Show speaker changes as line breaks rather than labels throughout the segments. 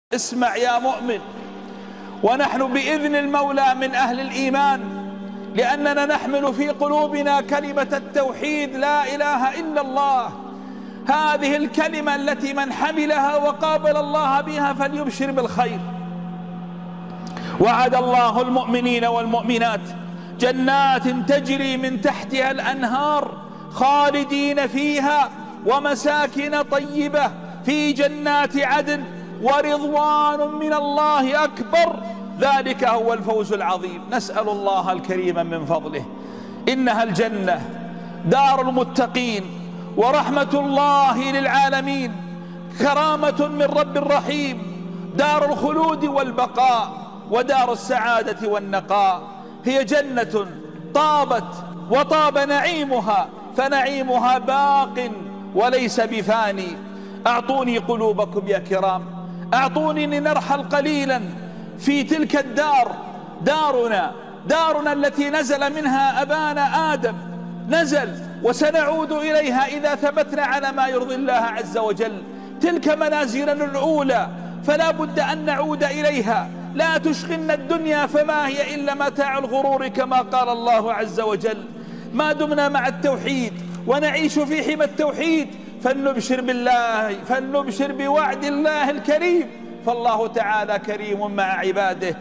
اسمع يا مؤمن، ونحن بإذن المولى من أهل الإيمان، لأننا نحمل في قلوبنا كلمة التوحيد لا إله إلا الله. هذه الكلمة التي من حملها وقابل الله بها فليبشر بالخير. وعد الله المؤمنين والمؤمنات جنات تجري من تحتها الأنهار خالدين فيها ومساكن طيبة في جنات عدن ورضوان من الله أكبر، ذلك هو الفوز العظيم. نسأل الله الكريم من فضله. إنها الجنة دار المتقين ورحمة الله للعالمين، كرامة من رب رحيم، دار الخلود والبقاء ودار السعادة والنقاء. هي جنة طابت وطاب نعيمها، فنعيمها باق وليس بفاني. أعطوني قلوبكم يا كرام، أعطوني لنرحل قليلا في تلك الدار، دارنا التي نزل منها أبانا آدم، نزل وسنعود إليها إذا ثبتنا على ما يرضي الله عز وجل. تلك منازلنا الأولى فلا بد أن نعود إليها. لا تشغلنا الدنيا فما هي إلا متاع الغرور كما قال الله عز وجل. ما دمنا مع التوحيد ونعيش في حمى التوحيد فلنبشر بالله، فلنبشر بوعد الله الكريم، فالله تعالى كريم مع عباده.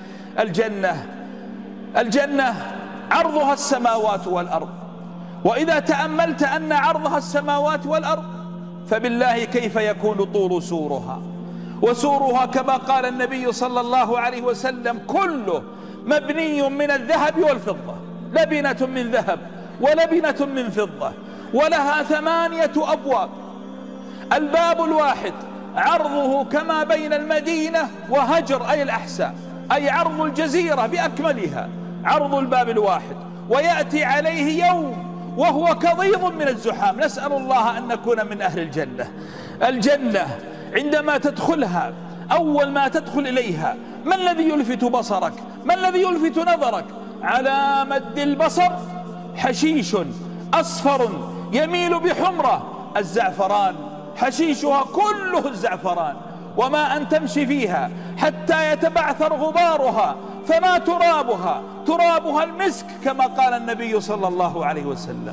الجنة عرضها السماوات والأرض، وإذا تأملت أن عرضها السماوات والأرض فبالله كيف يكون طول سورها؟ وسورها كما قال النبي صلى الله عليه وسلم كله مبني من الذهب والفضة، لبنة من ذهب ولبنة من فضة، ولها 8 أبواب. الباب الواحد عرضه كما بين المدينة وهجر أي الأحساء، أي عرض الجزيرة بأكملها عرض الباب الواحد، ويأتي عليه يوم وهو كضيض من الزحام. نسأل الله أن نكون من أهل الجنة. الجنة عندما تدخلها أول ما تدخل إليها ما الذي يلفت بصرك؟ ما الذي يلفت نظرك؟ على مد البصر حشيش أصفر يميل بحمرة، الزعفران، حشيشها كله الزعفران، وما أن تمشي فيها حتى يتبعثر غبارها فما ترابها المسك كما قال النبي صلى الله عليه وسلم.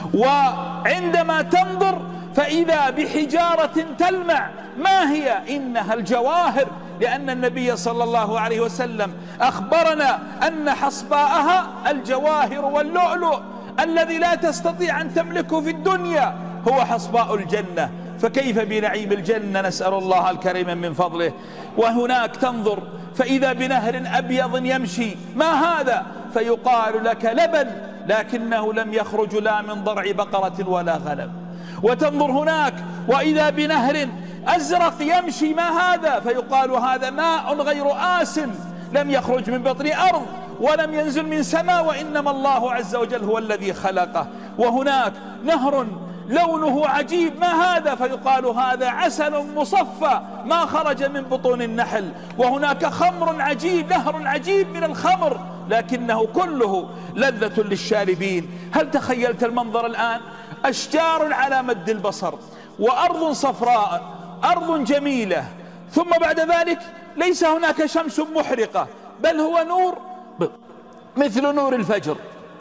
وعندما تنظر فإذا بحجارة تلمع، ما هي؟ إنها الجواهر، لأن النبي صلى الله عليه وسلم أخبرنا أن حصباءها الجواهر واللؤلؤ الذي لا تستطيع أن تملكه في الدنيا هو حصباء الجنة، فكيف بنعيم الجنة؟ نسأل الله الكريم من فضله. وهناك تنظر فإذا بنهر أبيض يمشي، ما هذا؟ فيقال لك لبن، لكنه لم يخرج لا من ضرع بقرة ولا غنم. وتنظر هناك وإذا بنهر أزرق يمشي، ما هذا؟ فيقال هذا ماء غير آسن، لم يخرج من بطن أرض ولم ينزل من سماء، وإنما الله عز وجل هو الذي خلقه. وهناك نهر لونه عجيب، ما هذا؟ فيقال هذا عسل مصفى ما خرج من بطون النحل. وهناك خمر عجيب، نهر عجيب من الخمر، لكنه كله لذة للشاربين. هل تخيلت المنظر الآن؟ أشجار على مد البصر، وأرض صفراء، أرض جميلة، ثم بعد ذلك ليس هناك شمس محرقة، بل هو نور مثل نور الفجر،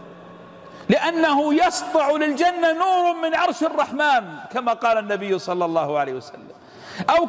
لأنه يسطع للجنة نور من عرش الرحمن كما قال النبي صلى الله عليه وسلم، أو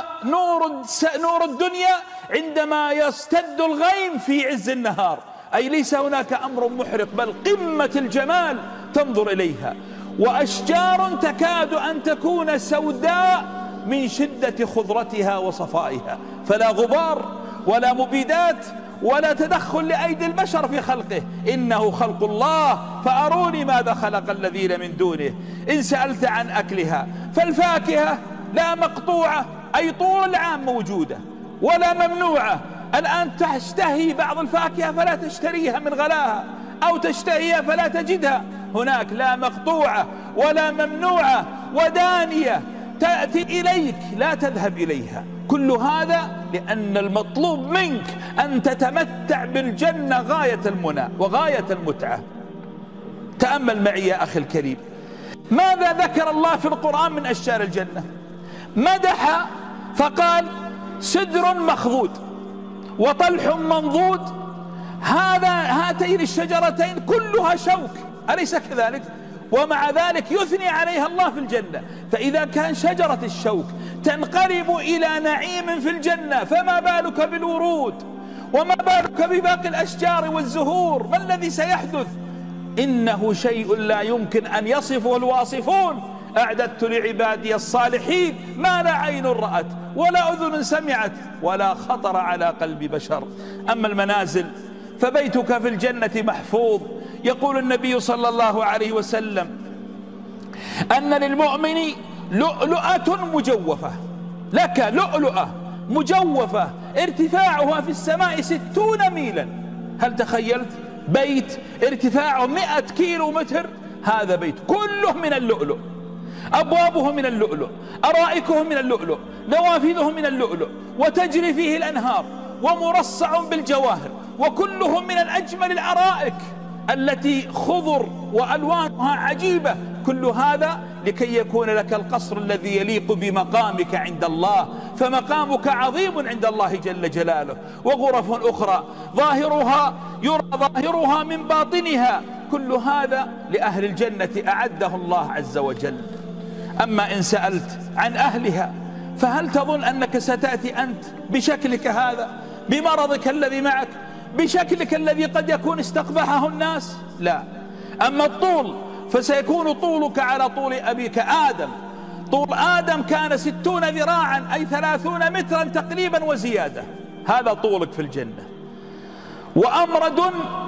كنور الدنيا عندما يستد الغيم في عز النهار، أي ليس هناك أمر محرق بل قمة الجمال تنظر إليها. وأشجار تكاد أن تكون سوداء من شدة خضرتها وصفائها، فلا غبار ولا مبيدات ولا تدخل لأيدي البشر في خلقه، إنه خلق الله فأروني ماذا خلق الذين من دونه. إن سألت عن أكلها فالفاكهة لا مقطوعة، أي طول العام موجودة، ولا ممنوعة. الآن تشتهي بعض الفاكهة فلا تشتريها من غلاها، أو تشتهيها فلا تجدها. هناك لا مقطوعة ولا ممنوعة، ودانية تأتي إليك لا تذهب إليها. كل هذا لأن المطلوب منك أن تتمتع بالجنة غاية المنى وغاية المتعة. تأمل معي يا أخي الكريم، ماذا ذكر الله في القرآن من أشجار الجنة؟ مدح فقال سدر مخضود وطلح منضود، هاتين الشجرتين كلها شوك، أليس كذلك؟ ومع ذلك يثني عليها الله في الجنة. فإذا كان شجرة الشوك تنقلب إلى نعيم في الجنة، فما بالك بالورود، وما بالك بباقي الأشجار والزهور؟ ما الذي سيحدث؟ إنه شيء لا يمكن أن يصفه الواصفون. أعددت لعبادي الصالحين ما لا عين رأت ولا أذن سمعت ولا خطر على قلب بشر. أما المنازل فبيتك في الجنة محفوظ. يقول النبي صلى الله عليه وسلم أن للمؤمن لؤلؤة مجوفة، لك لؤلؤة مجوفة ارتفاعها في السماء 60 ميلا. هل تخيلت بيت ارتفاعه 100 كيلو متر؟ هذا بيت كله من اللؤلؤ، أبوابه من اللؤلؤ، أرائكه من اللؤلؤ، نوافذه من اللؤلؤ، وتجري فيه الأنهار، ومرصع بالجواهر، وكله من الأجمل الأرائك التي خضر وألوانها عجيبة. كل هذا لكي يكون لك القصر الذي يليق بمقامك عند الله، فمقامك عظيم عند الله جل جلاله. وغرف أخرى ظاهرها يرى ظاهرها من باطنها، كل هذا لأهل الجنة أعده الله عز وجل. أما إن سألت عن أهلها فهل تظن أنك ستأتي أنت بشكلك هذا، بمرضك الذي معك، بشكلك الذي قد يكون استقبحه الناس؟ لا. أما الطول فسيكون طولك على طول أبيك آدم. طول آدم كان 60 ذراعا أي 30 مترا تقريبا وزيادة، هذا طولك في الجنة. وأمرد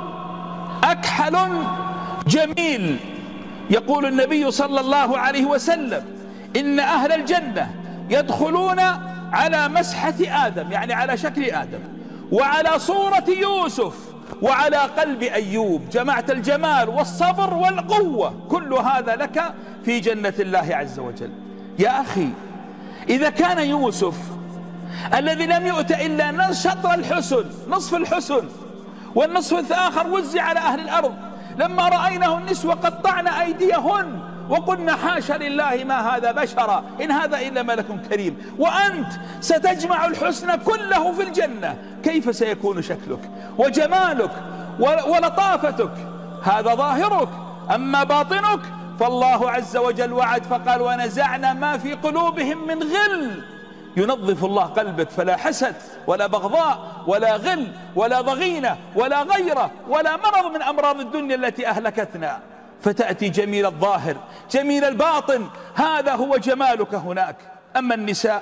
أكحل جميل. يقول النبي صلى الله عليه وسلم إن أهل الجنة يدخلون على مسحة آدم، يعني على شكل آدم، وعلى صورة يوسف، وعلى قلب أيوب. جمعت الجمال والصبر والقوة، كل هذا لك في جنة الله عز وجل. يا أخي، إذا كان يوسف الذي لم يؤت إلا شطر الحسن، نصف الحسن، والنصف الآخر وزع على أهل الأرض، لما رأيناه النسوة قطعن أيديهن وقلنا حاشا لله ما هذا بشرا إن هذا إلا ملك كريم، وأنت ستجمع الحسن كله في الجنة، كيف سيكون شكلك وجمالك ولطافتك؟ هذا ظاهرك. أما باطنك فالله عز وجل وعد فقال ونزعنا ما في قلوبهم من غل. ينظف الله قلبك، فلا حسد ولا بغضاء ولا غل ولا ضغينة ولا غيرة ولا مرض من أمراض الدنيا التي أهلكتنا، فتأتي جميل الظاهر جميل الباطن، هذا هو جمالك هناك. أما النساء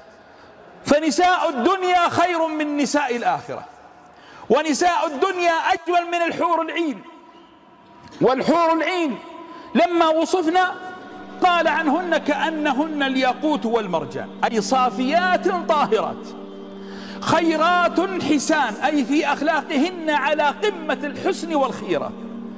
فنساء الدنيا خير من نساء الآخرة، ونساء الدنيا أجمل من الحور العين. والحور العين لما وصفنا قال عنهن كأنهن الياقوت والمرجان، أي صافيات طاهرات خيرات حسان، أي في أخلاقهن على قمة الحسن والخيرة.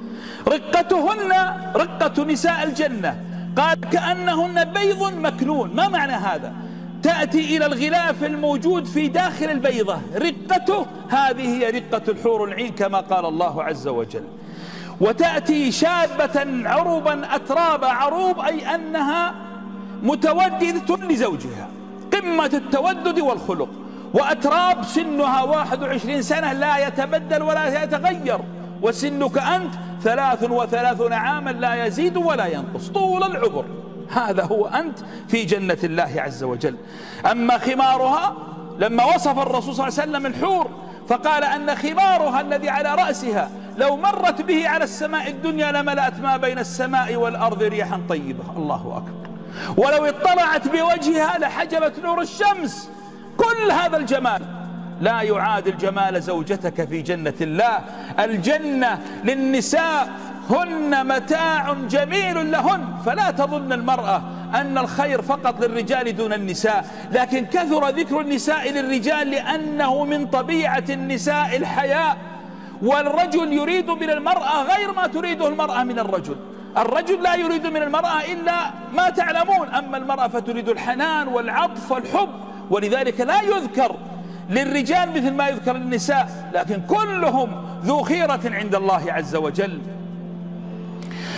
رقتهن رقة نساء الجنة قال كأنهن بيض مكنون. ما معنى هذا؟ تأتي إلى الغلاف الموجود في داخل البيضة رقته، هذه هي رقة الحور العين كما قال الله عز وجل. وتأتي شابة عروبا أترابا، عروب أي أنها متوددة لزوجها، قمة التودد والخلق. وأتراب سنها 21 سنة لا يتبدل ولا يتغير، وسنك أنت 33 عاما لا يزيد ولا ينقص، طول العمر. هذا هو أنت في جنة الله عز وجل. أما خمارها لما وصف الرسول صلى الله عليه وسلم الحور فقال أن خمارها الذي على رأسها لو مرت به على السماء الدنيا لملأت ما بين السماء والأرض ريحا طيبة. الله أكبر. ولو اطلعت بوجهها لحجبت نور الشمس. كل هذا الجمال لا يعادل جمال زوجتك في جنة الله. الجنة للنساء هن متاع جميل لهن، فلا تظن المرأة أن الخير فقط للرجال دون النساء، لكن كثر ذكر النساء للرجال لأنه من طبيعة النساء الحياء. والرجل يريد من المرأة غير ما تريده المرأة من الرجل. الرجل لا يريد من المرأة إلا ما تعلمون، أما المرأة فتريد الحنان والعطف والحب، ولذلك لا يذكر للرجال مثل ما يذكر للنساء، لكن كلهم ذو خيرة عند الله عز وجل.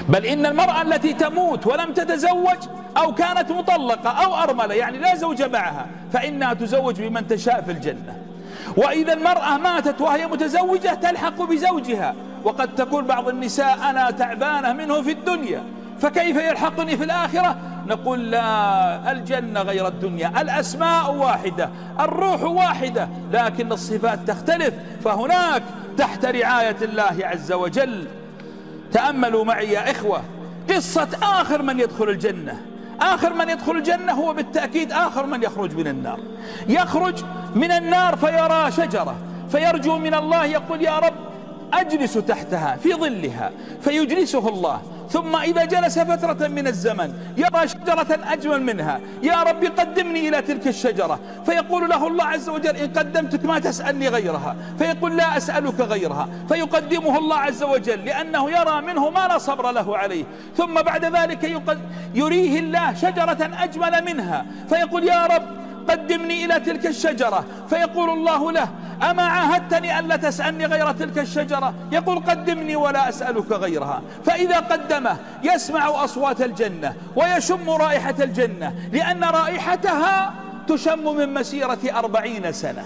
بل إن المرأة التي تموت ولم تتزوج أو كانت مطلقة أو أرملة يعني لا زوج معها فإنها تزوج بمن تشاء في الجنة. وإذا المرأة ماتت وهي متزوجة تلحق بزوجها، وقد تقول بعض النساء أنا تعبانة منه في الدنيا فكيف يلحقني في الآخرة؟ نقول لا، الجنة غير الدنيا، الأسماء واحدة، الروح واحدة، لكن الصفات تختلف، فهناك تحت رعاية الله عز وجل. تأملوا معي يا إخوة قصة آخر من يدخل الجنة. آخر من يدخل الجنة هو بالتأكيد آخر من يخرج من النار. يخرج من النار فيرى شجرة فيرجو من الله، يقول يا رب أجلس تحتها في ظلها، فيجلسه الله. ثم إذا جلس فترة من الزمن يرى شجرة أجمل منها، يا رب قدمني إلى تلك الشجرة، فيقول له الله عز وجل إن قدمتك ما تسألني غيرها، فيقول لا أسألك غيرها، فيقدمه الله عز وجل لأنه يرى منه ما لا صبر له عليه. ثم بعد ذلك يريه الله شجرة أجمل منها، فيقول يا رب قدمني إلى تلك الشجرة، فيقول الله له أما عاهدتني ألا تسألني غير تلك الشجرة؟ يقول قدمني ولا أسألك غيرها. فإذا قدمه يسمع أصوات الجنة ويشم رائحة الجنة، لأن رائحتها تشم من مسيرة 40 سنة.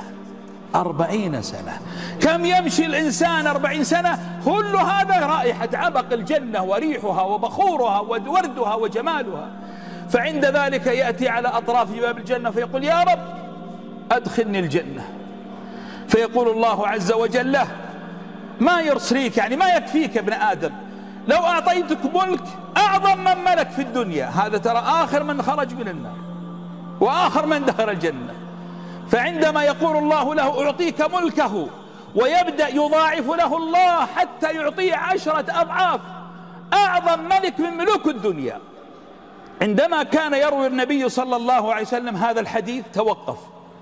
40 سنة، كم يمشي الإنسان 40 سنة؟ كل هذا رائحة عبق الجنة وريحها وبخورها ووردها وجمالها. فعند ذلك يأتي على أطراف باب الجنة فيقول يا رب أدخلني الجنة، فيقول الله عز وجل له ما يرسليك، يعني ما يكفيك يا ابن آدم، لو أعطيتك ملك أعظم من ملك في الدنيا. هذا ترى آخر من خرج من النار وآخر من دخل الجنة. فعندما يقول الله له أعطيك ملكه ويبدأ يضاعف له الله حتى يعطيه 10 أضعاف أعظم ملك من ملوك الدنيا. عندما كان يروي النبي صلى الله عليه وسلم هذا الحديث توقف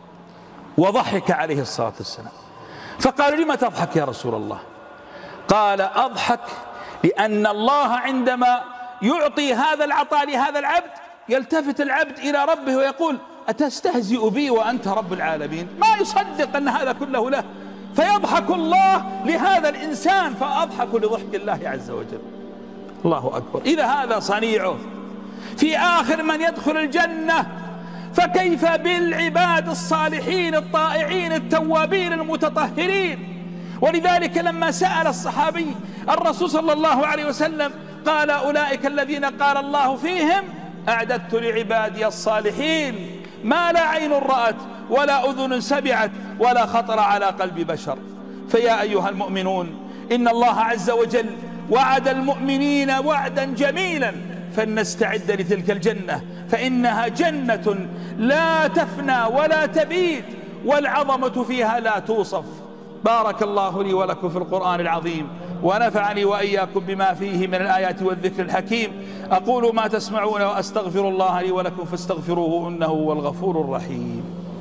وضحك عليه الصلاة والسلام، فقالوا لما تضحك يا رسول الله؟ قال أضحك لأن الله عندما يعطي هذا العطاء لهذا العبد يلتفت العبد إلى ربه ويقول أتستهزئ بي وأنت رب العالمين؟ ما يصدق أن هذا كله له، فيضحك الله لهذا الإنسان فأضحك لضحك الله عز وجل. الله أكبر. إذا هذا صنيعه في آخر من يدخل الجنة، فكيف بالعباد الصالحين الطائعين التوابين المتطهرين؟ ولذلك لما سأل الصحابي الرسول صلى الله عليه وسلم قال أولئك الذين قال الله فيهم أعددت لعبادي الصالحين ما لا عين رأت ولا أذن سمعت ولا خطر على قلب بشر. فيا أيها المؤمنون إن الله عز وجل وعد المؤمنين وعدا جميلا، فلنستعد لتلك الجنة، فإنها جنة لا تفنى ولا تبيد والعظمة فيها لا توصف. بارك الله لي ولكم في القرآن العظيم، ونفعني وإياكم بما فيه من الآيات والذكر الحكيم. أقول ما تسمعون وأستغفر الله لي ولكم فاستغفروه إنه هو الغفور الرحيم.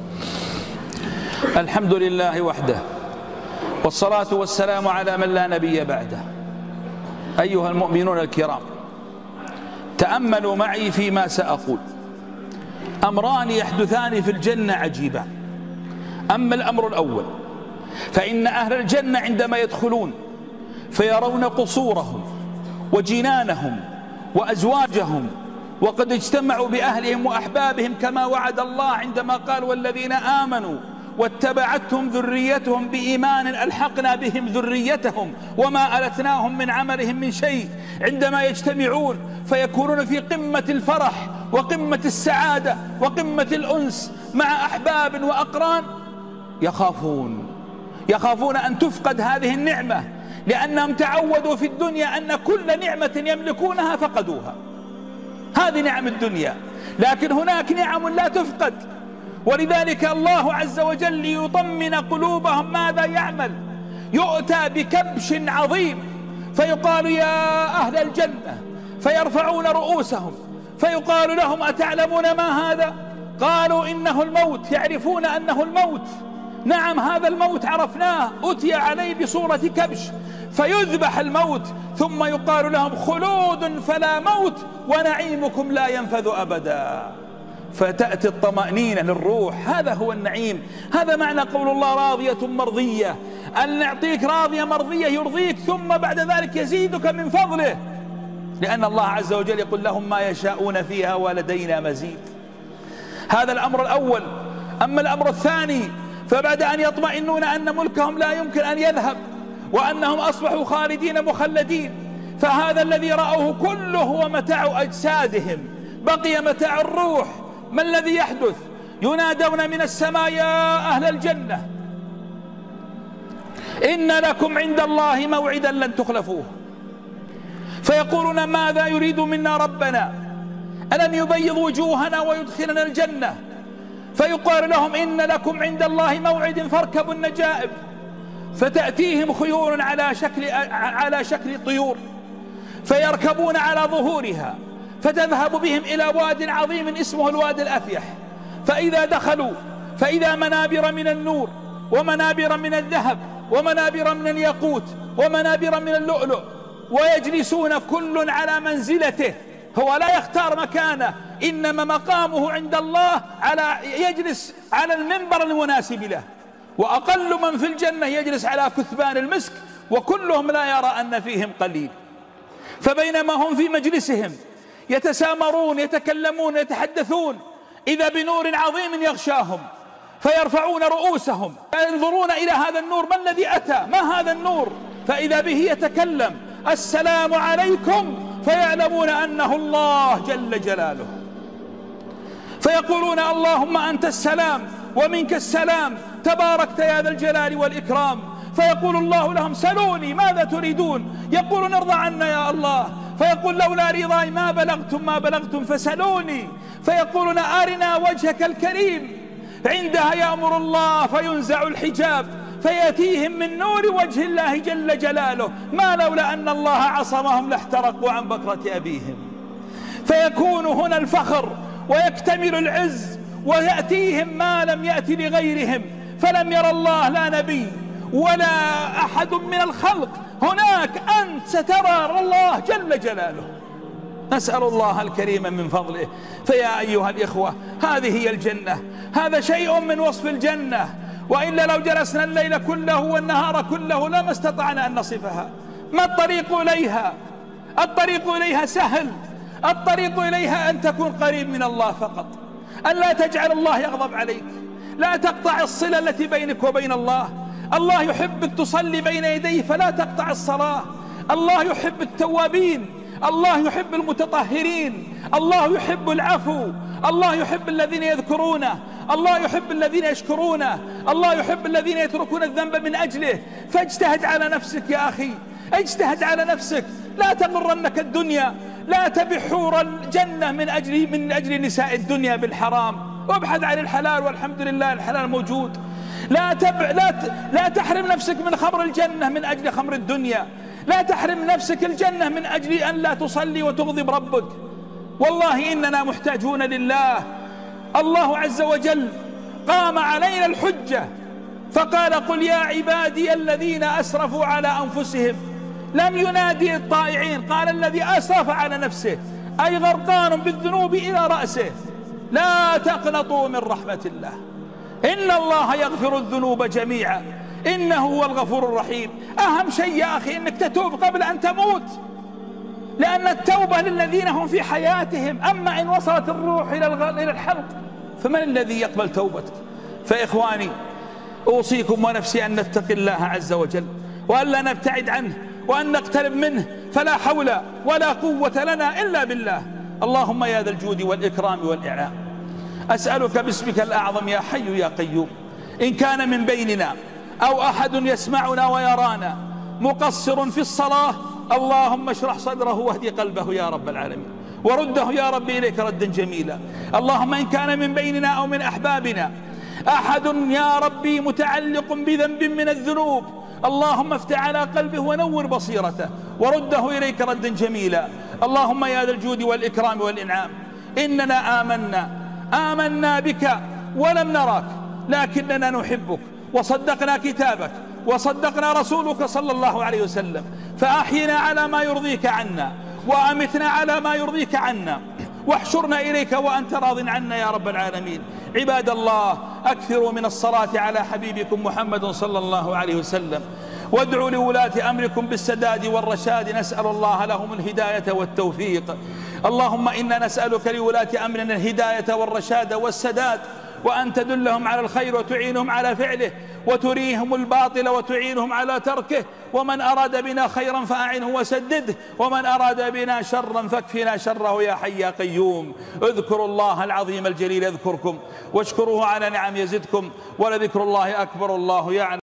الحمد لله وحده، والصلاة والسلام على من لا نبي بعده. أيها المؤمنون الكرام، تأملوا معي فيما سأقول. أمران يحدثان في الجنة عجيبان. أما الأمر الأول فإن أهل الجنة عندما يدخلون فيرون قصورهم وجنانهم وأزواجهم وقد اجتمعوا بأهلهم وأحبابهم كما وعد الله عندما قال والذين آمنوا واتبعتهم ذريتهم بإيمان ألحقنا بهم ذريتهم وما ألتناهم من عملهم من شيء. عندما يجتمعون فيكونون في قمة الفرح وقمة السعادة وقمة الأنس مع أحباب وأقران، يخافون أن تفقد هذه النعمة، لأنهم تعودوا في الدنيا أن كل نعمة يملكونها فقدوها. هذه نعم الدنيا، لكن هناك نعم لا تفقد. ولذلك الله عز وجل ليطمن قلوبهم ماذا يعمل؟ يؤتى بكبش عظيم فيقال يا أهل الجنة، فيرفعون رؤوسهم فيقال لهم أتعلمون ما هذا؟ قالوا إنه الموت. يعرفون أنه الموت، نعم هذا الموت عرفناه، أتي عليه بصورة كبش، فيذبح الموت ثم يقال لهم خلود فلا موت ونعيمكم لا ينفذ أبدا. فتأتي الطمأنينة للروح، هذا هو النعيم. هذا معنى قول الله راضية مرضية، أن نعطيك راضية مرضية يرضيك ثم بعد ذلك يزيدك من فضله. لأن الله عز وجل يقول لهم ما يشاءون فيها ولدينا مزيد. هذا الأمر الأول. أما الأمر الثاني، فبعد أن يطمئنون أن ملكهم لا يمكن أن يذهب وأنهم أصبحوا خالدين مخلدين، فهذا الذي رأوه كله هو متاع أجسادهم، بقي متاع الروح. ما الذي يحدث؟ ينادون من السماء يا أهل الجنة إن لكم عند الله موعدا لن تخلفوه. فيقولون ماذا يريد منا ربنا؟ ألم يبيض وجوهنا ويدخلنا الجنة؟ فيقال لهم إن لكم عند الله موعد فاركبوا النجائب. فتأتيهم خيول على شكل طيور، فيركبون على ظهورها، فتذهب بهم إلى واد عظيم اسمه الواد الأفيح. فإذا دخلوا فإذا منابر من النور ومنابر من الذهب ومنابر من الياقوت ومنابر من اللؤلؤ، ويجلسون كل على منزلته. هو لا يختار مكانه، إنما مقامه عند الله يجلس على المنبر المناسب له. وأقل من في الجنة يجلس على كثبان المسك، وكلهم لا يرى أن فيهم قليل. فبينما هم في مجلسهم يتسامرون يتكلمون يتحدثون، إذا بنور عظيم يغشاهم، فيرفعون رؤوسهم ينظرون إلى هذا النور، ما الذي أتى؟ ما هذا النور؟ فإذا به يتكلم السلام عليكم، فيعلمون أنه الله جل جلاله. فيقولون اللهم أنت السلام ومنك السلام، تباركت يا ذا الجلال والإكرام. فيقول الله لهم سلوني ماذا تريدون؟ يقولون ارضى عنا يا الله. فيقول لولا رضاي ما بلغتم فسلوني. فيقولون أرنا وجهك الكريم. عندها يأمر الله فينزع الحجاب، فيأتيهم من نور وجه الله جل جلاله ما لولا أن الله عصمهم لاحترقوا عن بكرة أبيهم. فيكون هنا الفخر ويكتمل العز، ويأتيهم ما لم يأتي لغيرهم. فلم ير الله لا نبي ولا أحد من الخلق، هناك أنت سترى الله جل جلاله. نسأل الله الكريم من فضله. فيا أيها الإخوة، هذه هي الجنة، هذا شيء من وصف الجنة، وإلا لو جلسنا الليل كله والنهار كله لما استطعنا أن نصفها. ما الطريق إليها؟ الطريق إليها سهل. الطريق إليها أن تكون قريب من الله فقط، أن لا تجعل الله يغضب عليك، لا تقطع الصلة التي بينك وبين الله. الله يحبك تصلي بين يديه فلا تقطع الصلاة. الله يحب التوابين، الله يحب المتطهرين، الله يحب العفو، الله يحب الذين يذكرونه، الله يحب الذين يشكرونه، الله يحب الذين يتركون الذنب من أجله. فاجتهد على نفسك يا أخي، اجتهد على نفسك، لا تغرنك الدنيا، لا تبع حور الجنة من أجل نساء الدنيا بالحرام، وابحث عن الحلال، والحمد لله الحلال موجود. لا تحرم نفسك من خمر الجنة من أجل خمر الدنيا، لا تحرم نفسك الجنة من أجل أن لا تصلي وتغضب ربك. والله إننا محتاجون لله. الله عز وجل قام علينا الحجة فقال قل يا عبادي الذين أسرفوا على أنفسهم. لم ينادي الطائعين، قال الذي أسرف على نفسه، أي غرقان بالذنوب إلى رأسه. لا تقنطوا من رحمة الله، إن الله يغفر الذنوب جميعا إنه هو الغفور الرحيم. أهم شيء يا أخي أنك تتوب قبل أن تموت، لأن التوبة للذين هم في حياتهم، أما إن وصلت الروح إلى الحلق فمن الذي يقبل توبتك؟ فإخواني أوصيكم ونفسي أن نتقي الله عز وجل، وأن لا نبتعد عنه، وأن نقترب منه، فلا حول ولا قوة لنا إلا بالله. اللهم يا ذا الجود والإكرام والإعلام، أسألك باسمك الأعظم يا حي يا قيوم، إن كان من بيننا أو أحد يسمعنا ويرانا مقصر في الصلاة، اللهم اشرح صدره واهدي قلبه يا رب العالمين، ورده يا رب إليك ردا جميلا. اللهم إن كان من بيننا أو من أحبابنا أحد يا ربي متعلق بذنب من الذنوب، اللهم افتح على قلبه ونور بصيرته ورده إليك ردا جميلا. اللهم يا ذا الجود والإكرام والإنعام، إننا آمنا بك ولم نراك، لكننا نحبك وصدقنا كتابك وصدقنا رسولك صلى الله عليه وسلم، فأحينا على ما يرضيك عنا، وأمتنا على ما يرضيك عنا، واحشرنا إليك وأنت راض عنا يا رب العالمين. عباد الله، أكثروا من الصلاة على حبيبكم محمد صلى الله عليه وسلم، وادعوا لولاة أمركم بالسداد والرشاد، نسأل الله لهم الهداية والتوفيق. اللهم إنا نسألك لولاة أمرنا الهداية والرشاد والسداد، وأن تدلهم على الخير وتعينهم على فعله، وتريهم الباطل وتعينهم على تركه. ومن أراد بنا خيرا فأعنه وسدده، ومن أراد بنا شرا فاكفنا شره يا حي يا قيوم. اذكروا الله العظيم الجليل يذكركم، واشكروه على نعم يزدكم، ولذكر الله أكبر، الله يعلم.